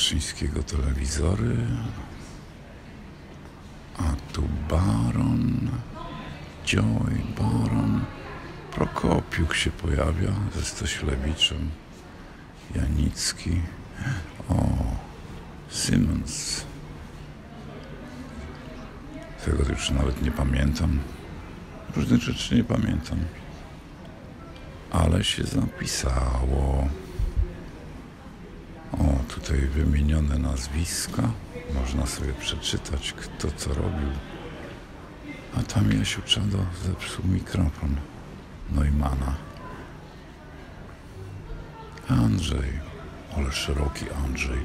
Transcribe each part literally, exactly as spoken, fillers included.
Wyszyńskiego telewizory, a tu Baron, Joy, Baron, Prokopiuk się pojawia ze Stoślewiczem, Janicki, o, Siemens. Tego już nawet nie pamiętam. Różnych rzeczy nie pamiętam. Ale się zapisało. O, tutaj wymienione nazwiska. Można sobie przeczytać, kto co robił. A tam Jasiu Czado zepsuł mikrofon Neumana. Andrzej. Ale szeroki Andrzej.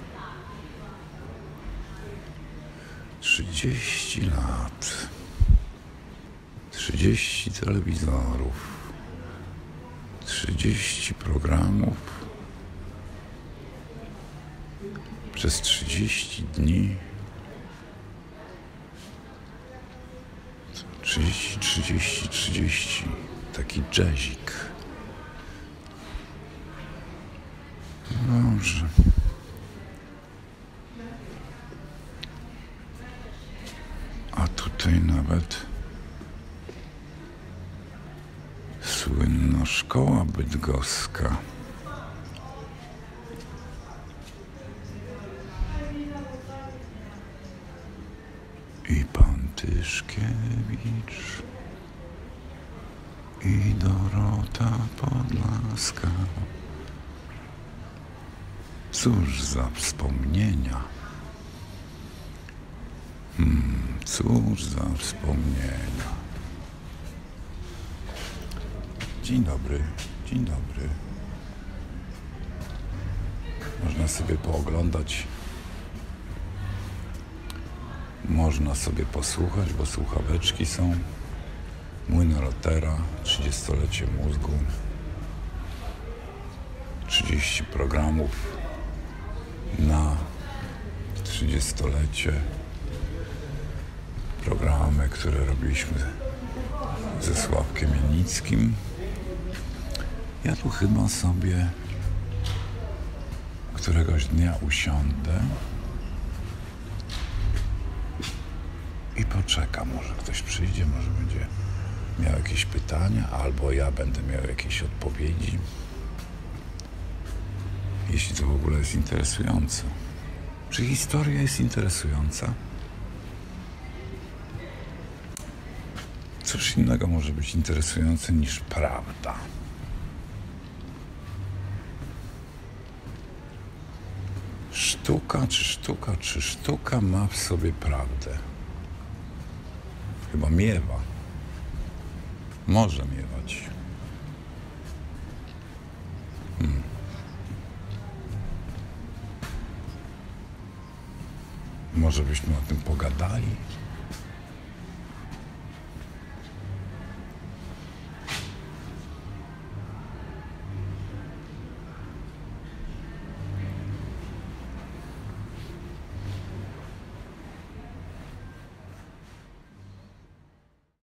Trzydzieści lat. Trzydzieści telewizorów. Trzydzieści programów. Przez trzydzieści dni. Trzydzieści, trzydzieści, trzydzieści. Taki jazzik. Dobrze. A tutaj nawet słynna szkoła bydgoska. I pan Tyszkiewicz, i Dorota Podlaska. Cóż za wspomnienia. Hmm, cóż za wspomnienia. Dzień dobry, dzień dobry. Można sobie pooglądać. Można sobie posłuchać, bo słuchaweczki są. Młyn Rotera, trzydziestolecie mózgu. trzydzieści programów na trzydziestolecie. Programy, które robiliśmy ze Sławkiem Janickim. Ja tu chyba sobie któregoś dnia usiądę i poczekam. Może ktoś przyjdzie, może będzie miał jakieś pytania, albo ja będę miał jakieś odpowiedzi. Jeśli to w ogóle jest interesujące. Czy historia jest interesująca? Cóż innego może być interesujące niż prawda. Sztuka, czy sztuka, czy sztuka ma w sobie prawdę? Chyba miewa. Może miewać. Hmm. Może byśmy o tym pogadali?